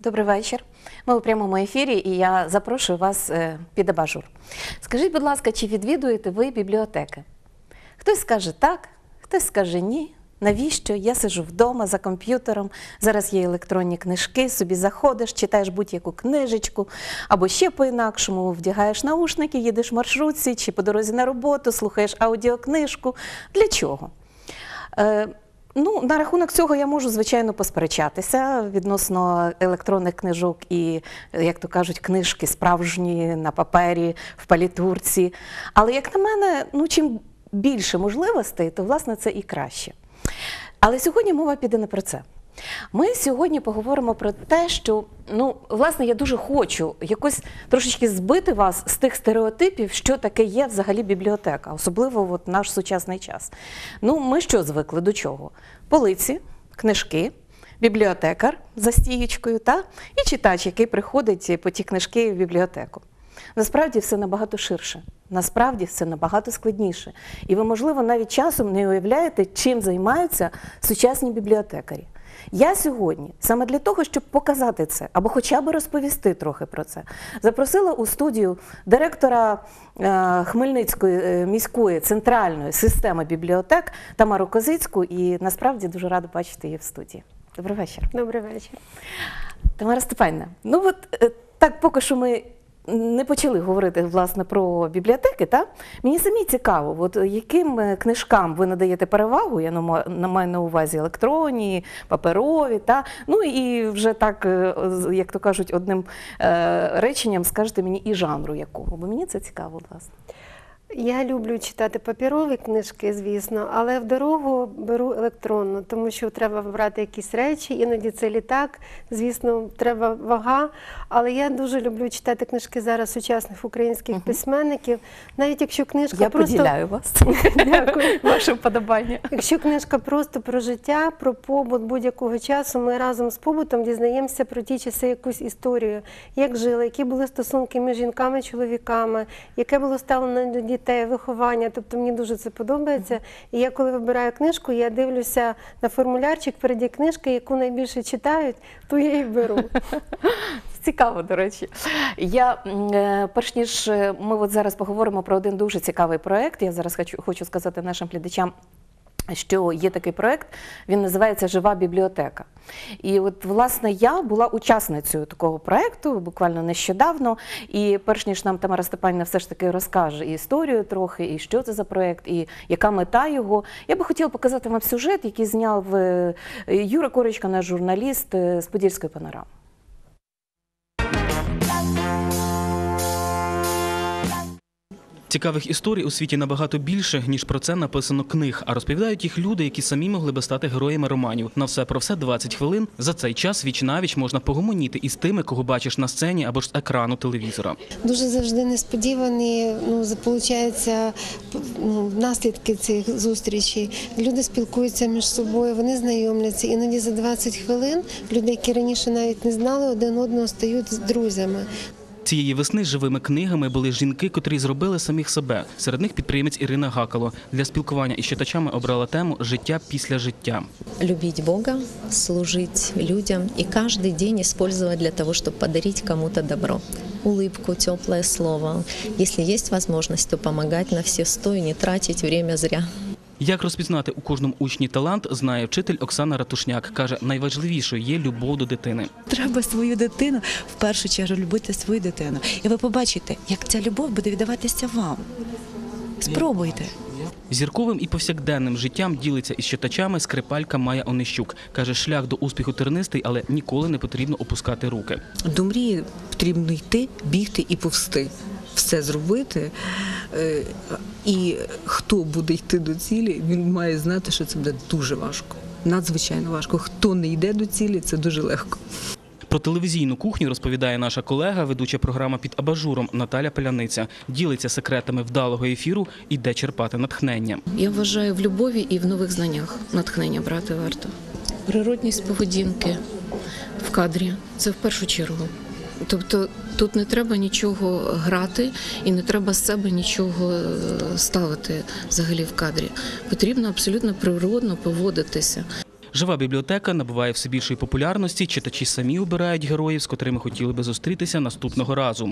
Добрий вечір. Ми у прямому ефірі і я запрошую вас під абажур. Скажіть, будь ласка, чи відвідуєте ви бібліотеки? Хтось скаже так, хтось скаже ні. Навіщо? Я сиджу вдома за комп'ютером, зараз є електронні книжки, собі заходиш, читаєш будь-яку книжечку, або ще по-інакшому вдягаєш наушники, їдеш в маршрутці, чи по дорозі на роботу, слухаєш аудіокнижку. Для чого? На рахунок цього я можу, звичайно, посперечатися відносно електронних книжок і, як то кажуть, книжки справжні, на папері, в палітурці. Але, як на мене, чим більше можливостей, то, власне, це і краще. Але сьогодні мова піде не про це. Ми сьогодні поговоримо про те, що, власне, я дуже хочу якось трошечки збити вас з тих стереотипів, що таке є взагалі бібліотека, особливо в наш сучасний час. Ми що звикли, до чого? Полиці, книжки, бібліотекар за стієчкою, і читач, який приходить по ті книжки в бібліотеку. Насправді все набагато ширше, насправді все набагато складніше. І ви, можливо, навіть часом не уявляєте, чим займаються сучасні бібліотекарі. Я сьогодні, саме для того, щоб показати це, або хоча б розповісти трохи про це, запросила у студію директора Хмельницької міської центральної системи бібліотек Тамару Козицьку, і насправді дуже рада бачити її в студії. Добрий вечір. Добрий вечір. Тамара Степанівна, так поки що ми не почали говорити, власне, про бібліотеки, мені самі цікаво, яким книжкам ви надаєте перевагу, я маю на увазі електронні, паперові, і вже так, як то кажуть, одним реченням скажете мені і жанру якого, бо мені це цікаво, власне. Я люблю читати паперові книжки, звісно, але в дорогу беру електронну, тому що треба вибрати якісь речі, іноді це літак, звісно, треба вага, але я дуже люблю читати книжки зараз сучасних українських письменників, навіть якщо книжка Я поділяю вас. Дякую. Ваше вподобання. Якщо книжка просто про життя, про побут будь-якого часу, ми разом з побутом дізнаємося про ті часи якусь історію, як жили, які були стосунки між жінками і чоловіками, яке було ставлено до дітей, виховання, тобто мені дуже це подобається. І я, коли вибираю книжку, я дивлюся на формулярчик переді книжки, яку найбільше читають, то я її беру. Цікаво, до речі. Перш ніж ми зараз поговоримо про один дуже цікавий проєкт, я зараз хочу сказати нашим глядачам, що є такий проєкт, він називається «Жива бібліотека». І власне, я була учасницею такого проєкту буквально нещодавно, і перш ніж нам Тамара Степанівна все ж таки розкаже і історію трохи, і що це за проєкт, і яка мета його, я би хотіла показати вам сюжет, який зняв Юра Корочка, наш журналіст з Подільської панорами. Цікавих історій у світі набагато більше, ніж про це написано книг, а розповідають їх люди, які самі могли би стати героями романів. На все про все 20 хвилин. За цей час віч-навіч можна погомоніти із тими, кого бачиш на сцені або ж з екрану телевізора. Дуже завжди несподівані, получаються наслідки цих зустрічей. Люди спілкуються між собою, вони знайомляться. Іноді за 20 хвилин люди, які раніше навіть не знали один одного, стають друзями. Цієї весни живими книгами були жінки, котрі зробили самих себе. Серед них підприємець Ірина Гакало. Для спілкування із читачами обрала тему «Життя після життя». Любить Бога, служить людям и каждый день использовать для того, чтобы подарить кому-то добро. Улыбку, теплое слово. Если есть возможность, то помогать на все 100 и не тратить время зря. Як розпізнати у кожному учні талант, знає вчитель Оксана Ратушняк. Каже, найважливішою є любов до дитини. Треба свою дитину, в першу чергу, любити свою дитину. І ви побачите, як ця любов буде віддаватися вам. Спробуйте. Зірковим і повсякденним життям ділиться із читачами скрипалька Майя Онищук. Каже, шлях до успіху тернистий, але ніколи не потрібно опускати руки. До мрії потрібно йти, бігти і повсти. Все зробити. І хто буде йти до цілі, він має знати, що це буде дуже важко. Надзвичайно важко. Хто не йде до цілі, це дуже легко. Про телевізійну кухню розповідає наша колега, ведуча програма «Під абажуром» Наталя Паляниця. Ділиться секретами вдалого ефіру і де черпати натхнення. Я вважаю, в любові і в нових знаннях натхнення брати варто. Природність поведінки в кадрі – це в першу чергу. Тобто тут не треба нічого грати і не треба з себе нічого ставити взагалі в кадрі. Потрібно абсолютно природно поводитися. Жива бібліотека набуває все більшої популярності, читачі самі обирають героїв, з котрими хотіли би зустрітися наступного разу.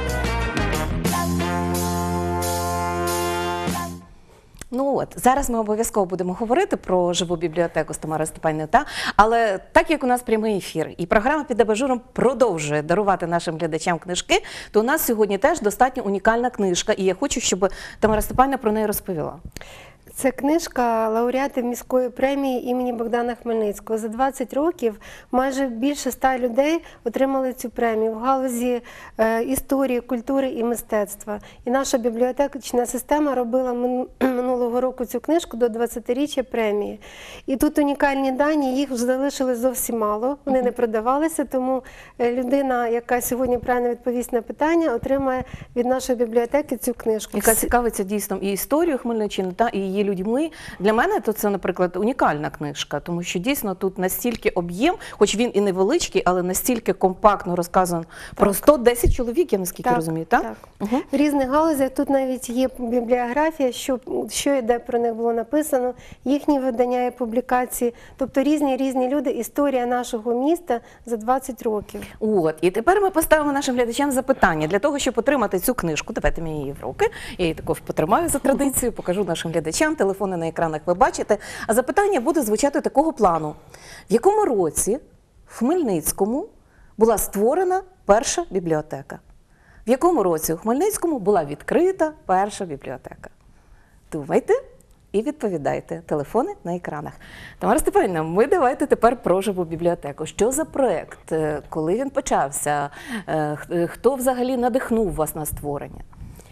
Ну от, зараз ми обов'язково будемо говорити про живу бібліотеку з Тамарою Степанівною, але так як у нас прямий ефір і програма «Під абажуром» продовжує дарувати нашим глядачам книжки, то у нас сьогодні теж достатньо унікальна книжка, і я хочу, щоб Тамара Степанівна про неї розповіла. Це книжка лауреатів міської премії імені Богдана Хмельницького. За 20 років майже більше 100 людей отримали цю премію в галузі історії, культури і мистецтва. І наша бібліотечна система робила минулого року цю книжку до 20-річчя премії. І тут унікальні дані, їх вже залишилось зовсім мало, вони не продавалися, тому людина, яка сьогодні правильно відповість на питання, отримає від нашої бібліотеки цю книжку. Яка цікавиться дійсно і історією Хмельниччини, і її людьми. Для мене то це, наприклад, унікальна книжка, тому що дійсно тут настільки об'єм, хоч він і невеличкий, але настільки компактно розказано про 110 чоловік, я наскільки розумію, так? Так. Угу. В різних галузях тут навіть є бібліографія, що і де про них було написано, їхні видання і публікації, тобто різні люди, історія нашого міста за 20 років. От, і тепер ми поставимо нашим глядачам запитання. Для того, щоб отримати цю книжку, давайте мені її в руки, я її також потримаю за традицією, покажу нашим глядачам, телефони на екранах ви бачите. А запитання буде звучати такого плану. В якому році в Хмельницькому була створена перша бібліотека? В якому році у Хмельницькому була відкрита перша бібліотека? Думайте і відповідайте. Телефони на екранах. Тамара Степанівна, ми давайте тепер про живу бібліотеку. Що за проєкт? Коли він почався? Хто взагалі надихнув вас на створення?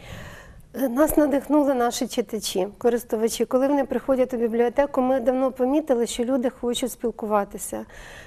Нас надихнули наші читачі, користувачі. Коли вони приходять у бібліотеку, ми давно помітили, що люди хочуть спілкуватися.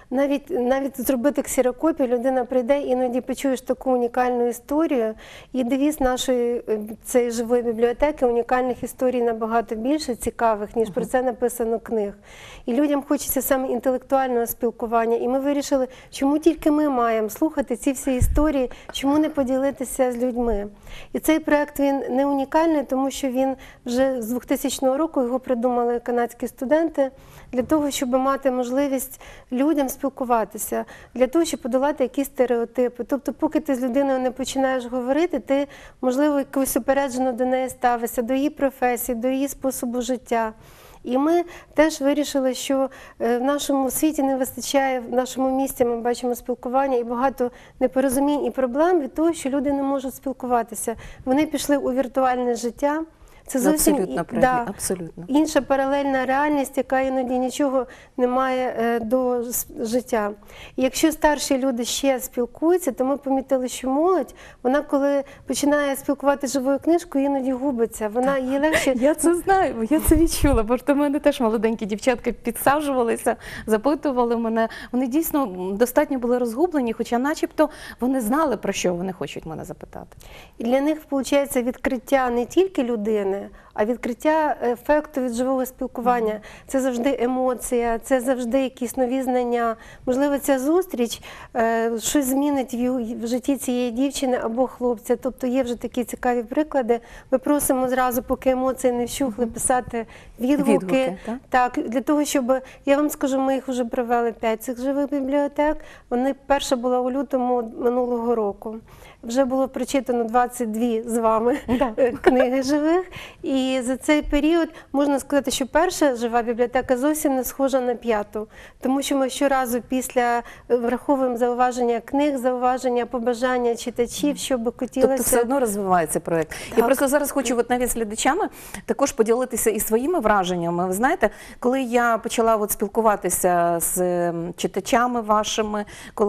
Навіть зробити ксерокопію, людина прийде, іноді почуєш таку унікальну історію. І девіз нашої цієї живої бібліотеки, унікальних історій набагато більше, цікавих, ніж про це написано книг. І людям хочеться саме інтелектуального спілкування. І ми вирішили, чому тільки ми маємо слухати ці всі історії, чому не поділитися з людьми. І цей проєкт, він не унікальний, тому що він вже з 2000 року, його придумали канадські студенти, для того, щоб мати можливість людям спілкуватися, для того, щоб подолати якісь стереотипи. Тобто, поки ти з людиною не починаєш говорити, ти, можливо, якось упереджено до неї ставишся, до її професії, до її способу життя. І ми теж вирішили, що в нашому світі не вистачає, в нашому місті ми бачимо спілкування і багато непорозумінь і проблем від того, що люди не можуть спілкуватися. Вони пішли у віртуальне життя. Це зовсім абсолютно. Інша паралельна реальність, яка іноді нічого не має до життя. І якщо старші люди ще спілкуються, то ми помітили, що молодь, вона коли починає спілкуватися живою книжкою, іноді губиться. Вона їй легше... Я це знаю, я це відчула, бо до мене теж молоденькі дівчатки підсаджувалися, запитували мене. Вони дійсно достатньо були розгублені, хоча начебто вони знали, про що вони хочуть мене запитати. І для них, виходить, відкриття не тільки людини, а відкриття ефекту від живого спілкування. Це завжди емоція, це завжди якісь нові знання. Можливо, ця зустріч щось змінить в житті цієї дівчини або хлопця. Тобто є вже такі цікаві приклади. Ми просимо зразу, поки емоції не вщухли, писати відгуки. Так, для того, щоб, я вам скажу, ми їх вже провели 5 цих живих бібліотек. Перша була у лютому минулого року. Вже було прочитано 22 з вами книги живих. І за цей період можна сказати, що перша жива бібліотека зовсім не схожа на 5-ту. Тому що ми щоразу після враховуємо зауваження книг, зауваження, побажання читачів, що би хотілося. Тобто все одно розвивається проєкт. Я просто зараз хочу навіть з глядачами також поділитися і своїми враженнями. Ви знаєте, коли я почала спілкуватися з читачами вашими,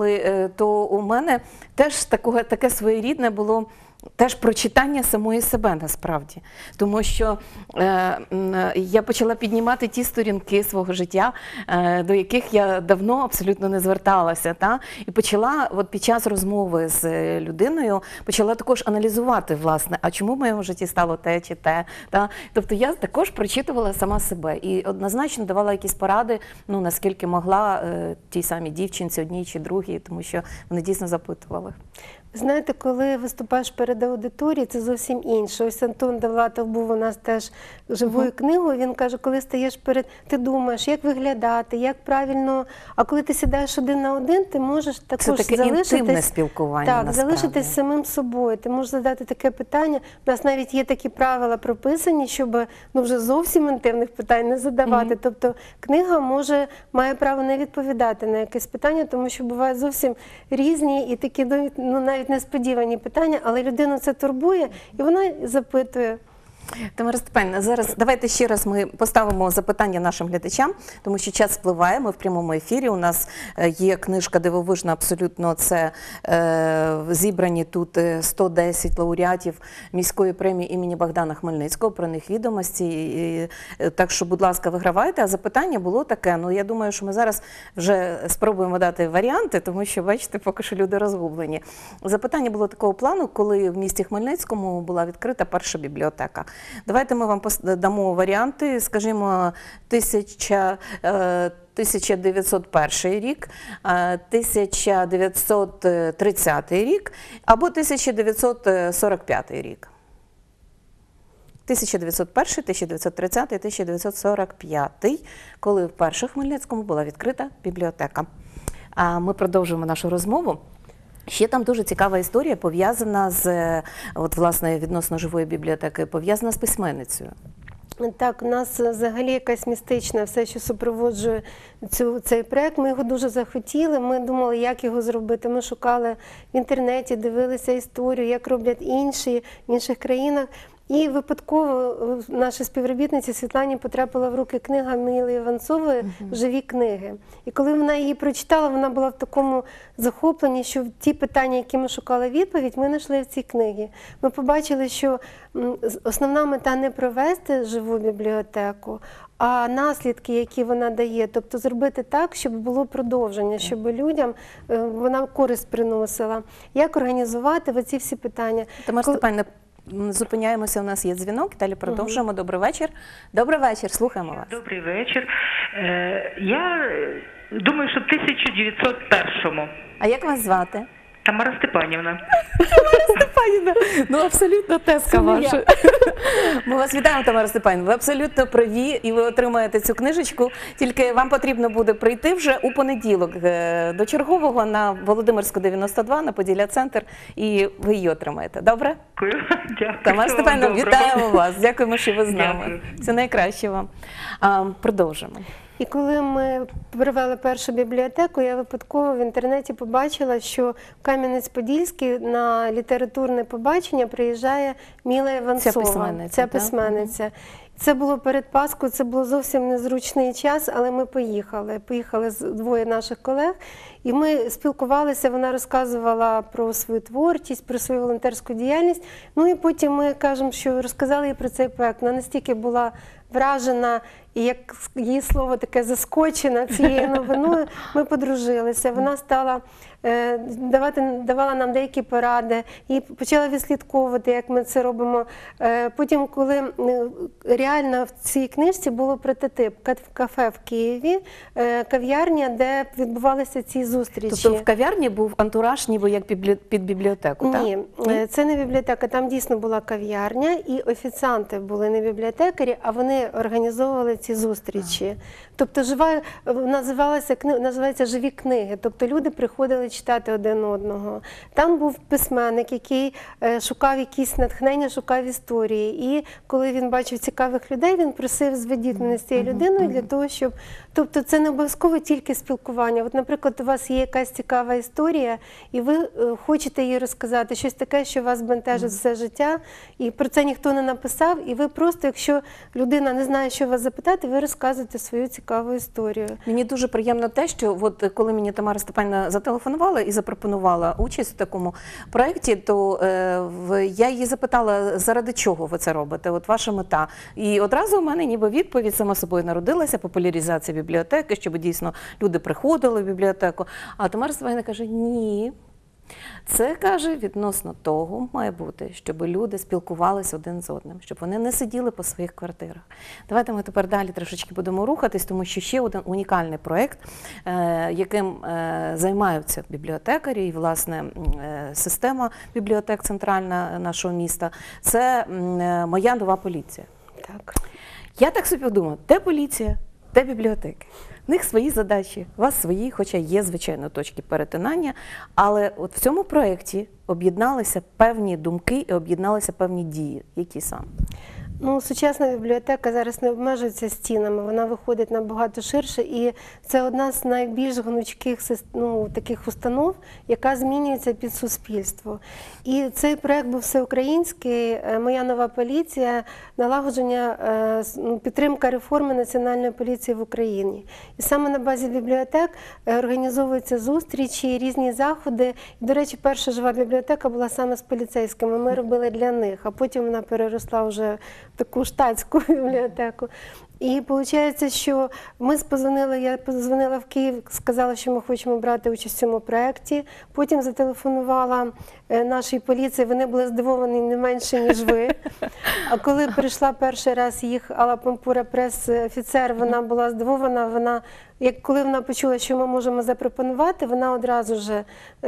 то у мене теж таке своєрідне було теж прочитання самої себе насправді. Тому що я почала піднімати ті сторінки свого життя, до яких я давно абсолютно не зверталася. І почала під час розмови з людиною, почала також аналізувати, власне, а чому в моєму житті стало те чи те. Тобто я також прочитувала сама себе і однозначно давала якісь поради, наскільки могла тій самій дівчинці, одній чи другій, тому що вони дійсно запитували. Знаєте, коли виступаєш перед аудиторією, це зовсім інше. Ось Антон Довлатов був у нас теж живою книгою, він каже, коли стаєш ти думаєш, як виглядати, як правильно, а коли ти сідаєш один на один, ти можеш також Це таке інтимне спілкування, Так, насправді. залишитись самим собою. Ти можеш задати таке питання. У нас навіть є такі правила прописані, щоб вже зовсім інтимних питань не задавати. Тобто книга має право не відповідати на якесь питання, тому що бувають зовсім різні і такі навіть несподівані питання, але людину це турбує, і вона запитує. Тамара Степанівна, зараз давайте ще раз ми поставимо запитання нашим глядачам, тому що час впливає, ми в прямому ефірі, у нас є книжка дивовижна абсолютно, це зібрані тут 110 лауреатів міської премії імені Богдана Хмельницького, про них відомості, так що, будь ласка, вигравайте, а запитання було таке, я думаю, що ми зараз вже спробуємо дати варіанти, тому що, бачите, поки що люди розгублені. Запитання було такого плану, коли в місті Хмельницькому була відкрита перша бібліотека. Давайте ми вам дамо варіанти, скажімо, 1901 рік, 1930 рік або 1945 рік. 1901, 1930, 1945, коли вперше в Хмельницькому була відкрита бібліотека. А ми продовжуємо нашу розмову. Ще там дуже цікава історія, пов'язана з, власне, відносно живої бібліотеки, пов'язана з письменницею. Так, у нас взагалі якась містична все, що супроводжує цей проєкт. Ми його дуже захотіли, ми думали, як його зробити. Ми шукали в інтернеті, дивилися історію, як роблять інші в інших країнах. І випадково наша співробітниця Світлані потрапила в руки книга Мили Іванцової «Живі книги». І коли вона її прочитала, вона була в такому захопленні, що ті питання, які ми шукали відповідь, ми знайшли в цій книгі. Ми побачили, що основна мета не провести живу бібліотеку, а наслідки, які вона дає, тобто зробити так, щоб було продовження, щоб людям вона користь приносила. Як організувати оці всі питання? Тамара Степанівна, зупиняємося, у нас є дзвінок, далі продовжуємо. Добрий вечір. Добрий вечір, слухаємо вас. Добрий вечір. Я думаю, що в 1901-му. А як вас звати? Тамара Степанівна. Тамара Степанівна, абсолютно тезка ваша. Ми вас вітаємо, Тамара Степанівна, ви абсолютно праві і ви отримаєте цю книжечку, тільки вам потрібно буде прийти вже у понеділок до чергового на Володимирську 92, на Поділля-центр, і ви її отримаєте. Добре? Дякую. Тамара Степанівна, вітаємо вас, дякуємо, що ви з нами. Дякую. Це найкраще вам. Продовжимо. І коли ми провели першу бібліотеку, я випадково в інтернеті побачила, що в Кам'янець-Подільський на літературне побачення приїжджає Міла Іванцова. Ця письменниця. Це було перед Пасхою, це було зовсім незручний час, але ми поїхали. Поїхали двоє наших колег, і ми спілкувалися, вона розказувала про свою творчість, про свою волонтерську діяльність. І потім ми кажемо, що розказали їй про цей проект. Вона настільки була вражена, і як її слово таке заскочена цією новиною, ми подружилися. Вона стала давала нам деякі поради і почала відслідковувати, як ми це робимо. Потім, коли реально в цій книжці було прототип кафе в Києві, кав'ярня, де відбувалися ці зустрічі. Тобто в кав'ярні був антураж ніби як під бібліотеку, так? Ні, це не бібліотека, там дійсно була кав'ярня, і офіціанти були не бібліотекарі, а вони організовували ці зустрічі. Тобто називається «Живі книги», тобто люди приходили читати один одного. Там був письменник, який шукав якісь натхнення, шукав історії. І коли він бачив цікавих людей, він просив: зведіть мене з цією людиною для того, щоб... Тобто це не обов'язково тільки спілкування. От, наприклад, у вас є якась цікава історія, і ви хочете її розказати, щось таке, що вас бентежить все життя, і про це ніхто не написав, і ви просто, якщо людина не знає, що вас запитати, ви розказуєте свою цікаву історію. Мені дуже приємно те, що коли мені Тамара Степанівна зателефонувала і запропонувала участь у такому проєкті, то я її запитала, заради чого ви це робите, ваша мета. І одразу у мене ніби відповідь сама собою народилася: популяризація бібліотеки, щоб дійсно люди приходили в бібліотеку. А Тамара Степанівна каже: ні. Це, каже, відносно того має бути, щоб люди спілкувалися один з одним, щоб вони не сиділи по своїх квартирах. Давайте ми тепер далі трошечки будемо рухатись, тому що ще один унікальний проєкт, яким займаються бібліотекарі і, власне, система бібліотек центральна нашого міста, це «Моя нова поліція». Так. Я так собі думаю, де поліція, де бібліотеки? В них свої задачі, у вас свої, хоча є, звичайно, точки перетинання, але от в цьому проєкті об'єдналися певні думки і об'єдналися певні дії. Які саме? Ну, сучасна бібліотека зараз не обмежується стінами, вона виходить набагато ширше, і це одна з найбільш гнучких таких установ, яка змінюється під суспільство. І цей проєкт був всеукраїнський «Моя нова поліція», налагодження, підтримка реформи Національної поліції в Україні. І саме на базі бібліотек організовуються зустрічі, різні заходи. І, до речі, перша жива бібліотека була саме з поліцейськими, ми робили для них, а потім вона переросла вже таку штатську бібліотеку. І виходить, що я позвонила в Київ, сказала, що ми хочемо брати участь в цьому проєкті. Потім зателефонувала нашій поліції, вони були здивовані не менше, ніж ви. А коли прийшла перший раз їх Алла Пампура, прес-офіцер, вона була здивована. Коли вона почула, що ми можемо запропонувати, вона одразу ж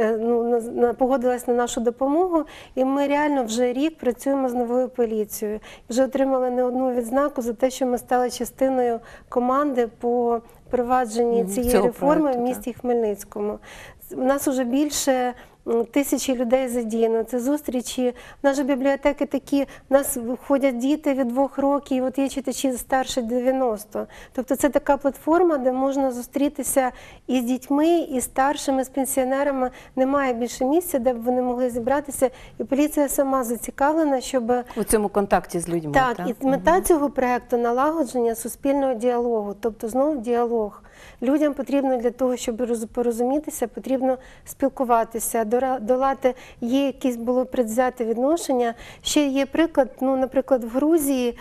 погодилась на нашу допомогу. І ми реально вже рік працюємо з новою поліцією. Вже отримали не одну відзнаку за те, що ми стали частиною команди по провадженні цієї реформи в місті Хмельницькому. У нас вже більше 1000 людей задіяно. Це зустрічі. В нас же бібліотеки такі, в нас ходять діти від 2 років, і от є читачі старше 90. Тобто це така платформа, де можна зустрітися і з дітьми, і з старшими, з пенсіонерами. Немає більше місця, де б вони могли зібратися. І поліція сама зацікавлена, щоб... У цьому контакті з людьми. Так, і мета цього проєкту – налагодження суспільного діалогу, тобто знову діалог. Людям потрібно для того, щоб порозумітися, потрібно спілкуватися, долати, є якісь було предвзяте відношення. Ще є приклад, наприклад, в Грузії,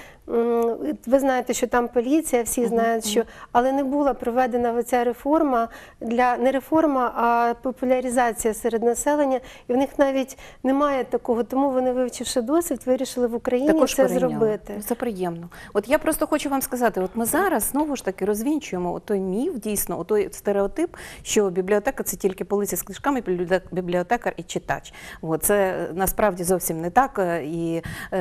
ви знаєте, що там поліція, всі знають, що, але не була проведена ця реформа, не реформа, а популяризація серед населення, і в них навіть немає такого, тому вони, вивчивши досвід, вирішили в Україні також це зробити. Це приємно. От я просто хочу вам сказати, от ми зараз знову ж таки розвінчуємо той міф, дійсно, той стереотип, що бібліотека – це тільки полиця з книжками, бібліотекар і читач. От, це насправді зовсім не так. І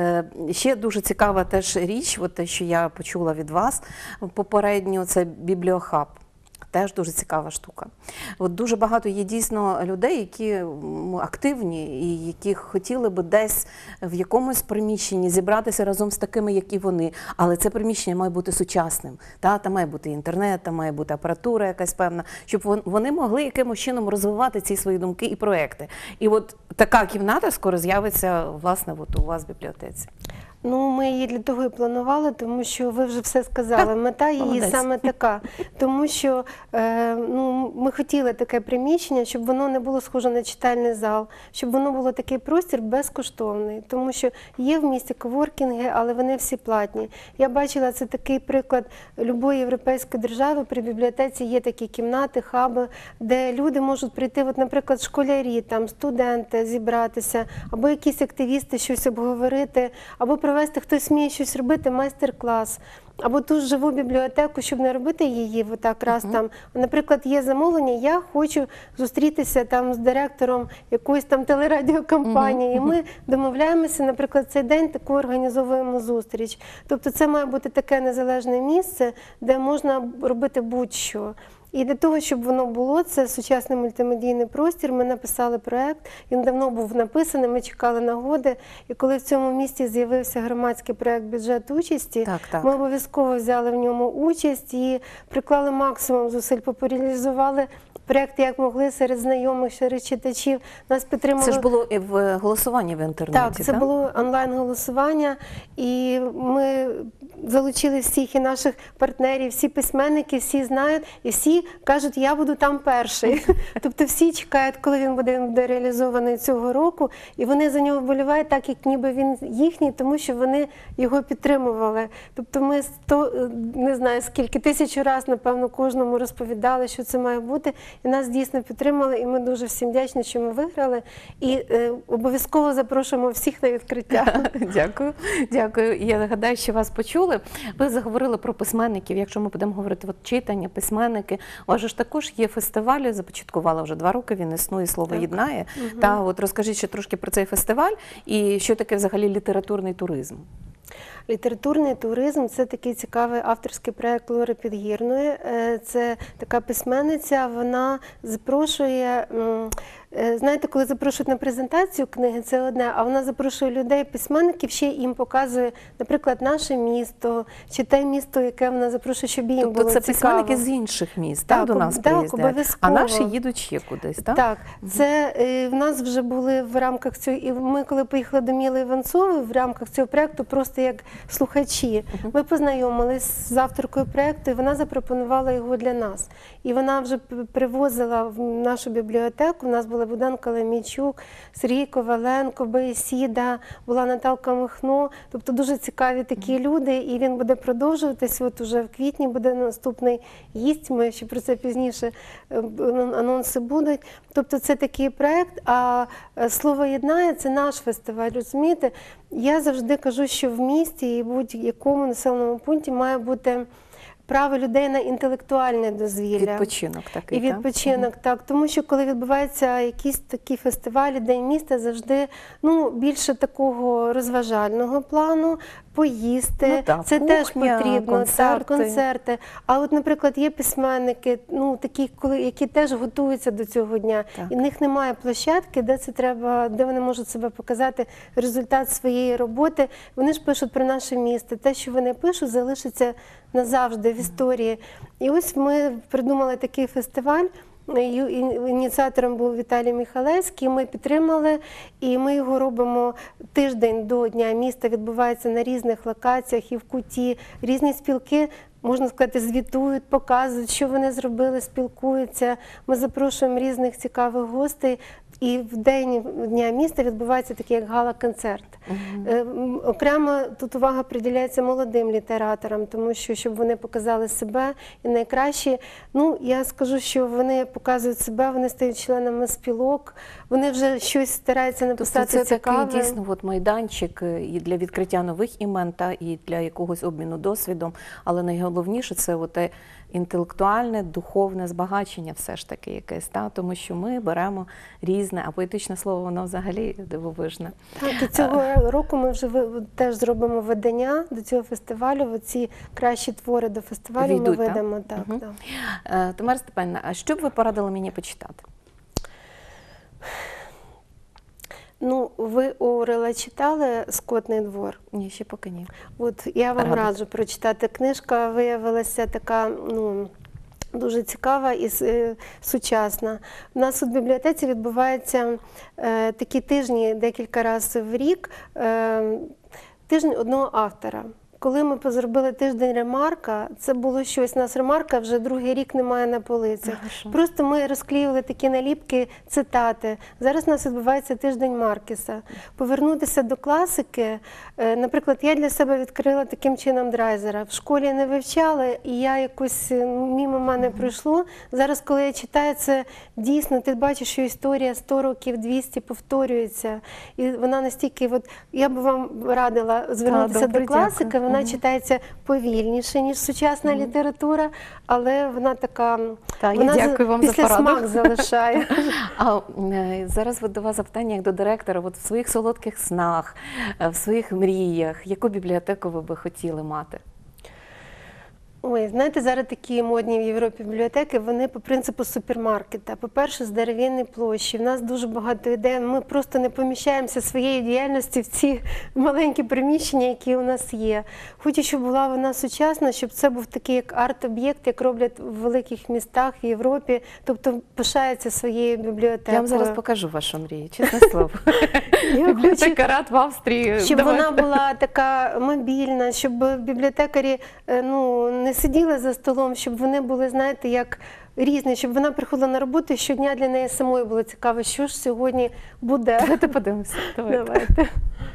ще дуже цікава теж річ, от те, що я почула від вас попередньо, це бібліохаб. Теж дуже цікава штука. От дуже багато є дійсно людей, які активні і які хотіли би десь в якомусь приміщенні зібратися разом з такими, як і вони. Але це приміщення має бути сучасним. Там має бути інтернет, там має бути апаратура якась певна, щоб вони могли якимось чином розвивати ці свої думки і проекти. І от така кімната скоро з'явиться, власне, от у вас в бібліотеці. Ми її для того і планували, тому що ви вже все сказали. Мета її саме така. Тому що ми хотіли таке приміщення, щоб воно не було схоже на читальний зал, щоб воно було такий простір безкоштовний. Тому що є в місті коворкінги, але вони всі платні. Я бачила, це такий приклад любої європейської держави. При бібліотеці є такі кімнати, хаби, де люди можуть прийти, от, наприклад, школярі, там, студенти зібратися, або якісь активісти щось обговорити, або провести, хтось вміє щось робити, майстер-клас, або ту живу бібліотеку, щоб не робити її отак раз там. Наприклад, є замовлення, я хочу зустрітися там з директором якоїсь там телерадіокомпанії, і ми домовляємося, наприклад, цей день таку організовуємо зустріч. Тобто це має бути таке незалежне місце, де можна робити будь-що. І для того, щоб воно було, це сучасний мультимедійний простір, ми написали проєкт, він давно був написаний, ми чекали нагоди, і коли в цьому місті з'явився громадський проєкт «Бюджет участі», ми обов'язково взяли в ньому участь і приклали максимум зусиль, популяризували проєкт як могли серед знайомих, серед читачів. Нас підтримали... Це ж було в голосуванні в інтернеті, так? Так, це було онлайн-голосування, і ми залучили всіх і наших партнерів, всі письменники, всі знають, і всі всі кажуть, я буду там перший. Тобто всі чекають, коли він буде реалізований цього року, і вони за нього вболівають так, як ніби він їхній, тому що вони його підтримували. Тобто ми не знаю скільки, 1000 разів, напевно, кожному розповідали, що це має бути, і нас дійсно підтримали, і ми дуже всім вдячні, що ми виграли, і обов'язково запрошуємо всіх на відкриття. Дякую, дякую. Я нагадаю, що вас почули. Ви заговорили про письменників. Якщо ми будемо говорити от читання, письменники, у вас ж також є фестиваль, започаткувала вже 2 роки, він існує, слово єднає. Та от розкажіть ще трошки про цей фестиваль і що таке взагалі літературний туризм. Літературний туризм – це такий цікавий авторський проєкт Лори Підгірної. Це така письменниця, вона запрошує, знаєте, коли запрошують на презентацію книги, це одне, а вона запрошує людей, письменників, ще їм показує, наприклад, наше місто, чи те місто, яке вона запрошує, щоб їм було цікаво. Тобто це письменники з інших міст, так, до нас приїздять? Обов'язково. А наші їдуть ще кудись, так? Так, це в нас вже були в рамках цього, і ми коли поїхали до Міли Іванцової в рамках цього проєкту, просто як слухачі, ми познайомились з авторкою проєкту, і вона запропонувала його для нас. І вона вже привозила в нашу бібліотеку, у нас була Богдан Калемійчук, Сергій Коваленко, Беєсіда, була Наталка Михно, тобто дуже цікаві такі люди, і він буде продовжуватись, от уже в квітні буде наступний гість, ми ще про це пізніше, анонси будуть. Тобто це такий проєкт, а «Слово єднає» – це наш фестиваль, розумієте? Я завжди кажу, що в місті і будь-якому населеному пункті має бути право людей на інтелектуальне дозвілля. Відпочинок такий, і відпочинок, так. Тому що коли відбуваються якісь такі фестивалі, День міста, завжди більше такого розважального плану, поїсти, це кухня, теж потрібно, концерти. Концерти. А от, наприклад, є письменники, такі, які теж готуються до цього дня, і в них немає площадки, де вони можуть себе показати, результат своєї роботи. Вони ж пишуть про наше місто. Те, що вони пишуть, залишиться назавжди в історії. І ось ми придумали такий фестиваль. Ініціатором був Віталій Михалевський, ми підтримали, і ми його робимо тиждень до Дня міста, відбувається на різних локаціях і в Куті. Різні спілки, можна сказати, звітують, показують, що вони зробили, спілкуються. Ми запрошуємо різних цікавих гостей. І в день Дня міста відбувається такий, як гала-концерт. Окремо тут увага приділяється молодим літераторам, тому що, щоб вони показали себе і найкраще. Я скажу, що вони показують себе, вони стають членами спілок, вони вже щось стараються написати це цікаве. Такий дійсно майданчик і для відкриття нових імен, і для якогось обміну досвідом, але найголовніше це те інтелектуальне, духовне збагачення все ж таки якесь, тому що ми беремо різне, а поетичне слово, воно взагалі дивовижне. Так, і цього року ми вже теж зробимо видання до цього фестивалю, оці кращі твори до фестивалю ми видамо. Тамара Степанівна, а що б ви порадили мені почитати? Ви Орвелла читали «Скотний двор»? Ні, ще поки ні. От я вам раджу прочитати. Книжка виявилася така, дуже цікава і сучасна. У нас у бібліотеці відбуваються такі тижні декілька разів в рік, тиждень одного автора. Коли ми зробили тиждень Ремарка, це було щось. У нас Ремарка вже другий рік немає на полицях. Просто ми розклеювали такі наліпки, цитати. Зараз у нас відбувається тиждень Маркеса. Повернутися до класики. Наприклад, я для себе відкрила таким чином Драйзера. В школі не вивчала, і я якось мимо мене пройшло. Зараз, коли я читаю, це дійсно, ти бачиш, що історія 100 років, 200 повторюється. І вона настільки, я б вам радила звернутися до класики. Вона читається повільніше, ніж сучасна література, але вона така, вона післясмак залишає. А зараз до вас запитання, як до директора, в своїх солодких снах, в своїх мріях, яку бібліотеку ви би хотіли мати? Ой, знаєте, зараз такі модні в Європі бібліотеки, вони по принципу супермаркета. По-перше, з дерев'яної площі. В нас дуже багато ідей. Ми просто не поміщаємося своєю діяльністю в ці маленькі приміщення, які у нас є. Хочу, щоб була вона сучасна, щоб це був такий як арт-об'єкт, як роблять в великих містах в Європі. Тобто пишається своєю бібліотекою. Я вам зараз покажу вашу мрію, чесне слово. Бібліотекарат в Австрії. Щоб вона була така мобільна, щоб бібліотекарі не сиділи за столом, щоб вони були, знаєте, як різний, щоб вона приходила на роботу і щодня для неї самої було цікаво, що ж сьогодні буде. Давайте подивимося. Давайте.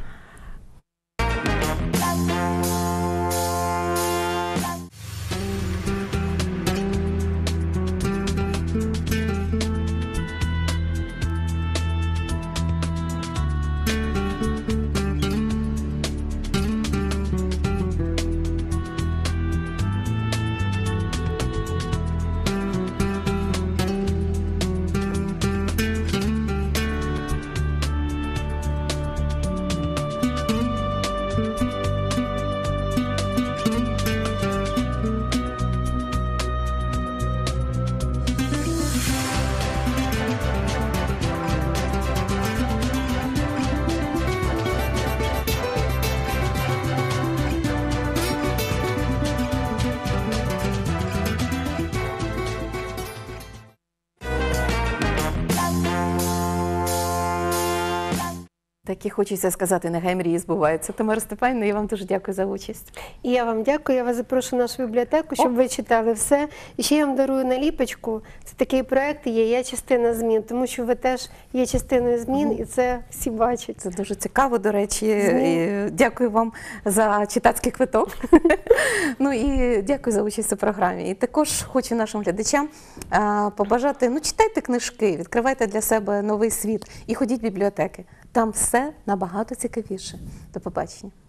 Так і хочеться сказати, нехай мрії збуваються. Тамара Степанівна, я вам дуже дякую за участь. І я вам дякую, я вас запрошую в нашу бібліотеку, щоб ви читали все. І ще я вам дарую наліпочку. Це такий проект є «Я частина змін», тому що ви теж є частиною змін, і це всі бачать. Це дуже цікаво, до речі. І дякую вам за читацький квиток. Ну і дякую за участь у програмі. І також хочу нашим глядачам побажати, ну читайте книжки, відкривайте для себе новий світ і ходіть в бібліотеки. Там все набагато цікавіше. До побачення.